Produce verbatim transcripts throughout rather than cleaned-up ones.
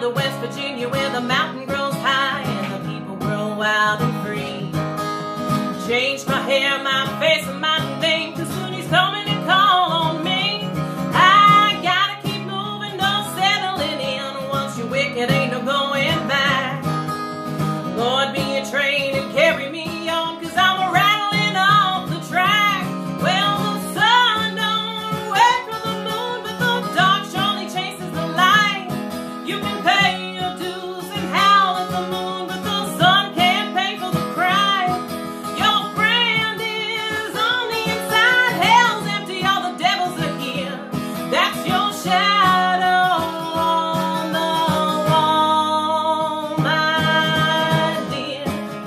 to West Virginia where the mountain grows high and the people grow wild and free. Changed my hair, my face, and my name, cause soon he's coming to call on me. I gotta keep moving, don't settle in. Once you're wicked, ain't no going back. Lord, be a train and carry me on, cause I'm rattling off the track. Well, the sun don't wait for the moon, but the dark surely chases the light. You can pay your dues and howl at the moon, but the sun can't pay for the cry. Your brand is on the inside, hell's empty, all the devils are here. That's your shadow on the wall, my dear.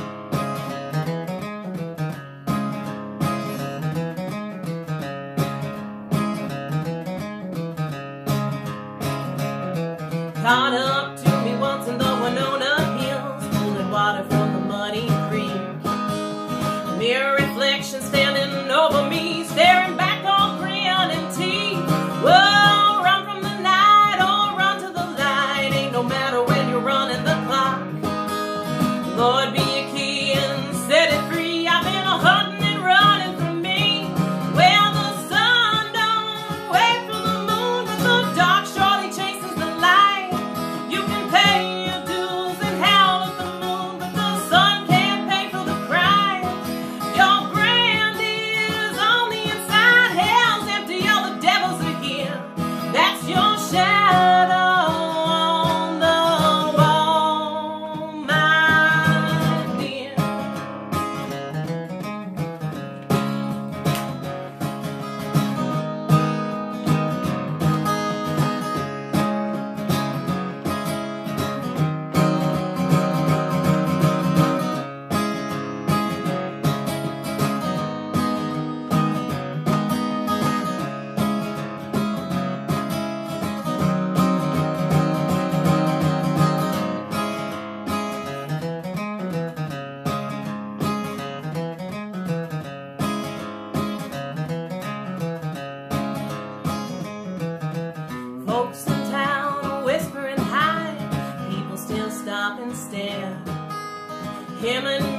Caught up to me once in the Winona Hills, pulling water from the muddy creek. Mirror reflection standing over me, staring back all grin and teeth. Whoa, run from the night or run to the light. Ain't no matter when you're running the clock. Lord, be a key and set it free. I've been a hunting and running from me. Well, the sun don't wait for the moon, but the dark surely chases the light. You can pay your dues and howl at the moon, but the sun can't pay for the cry. Your brand is on the inside, hell's empty, all the devils are here. That's your shadow on the wall, my dear. Folks in town are whispering high, people still stop and stare. Him and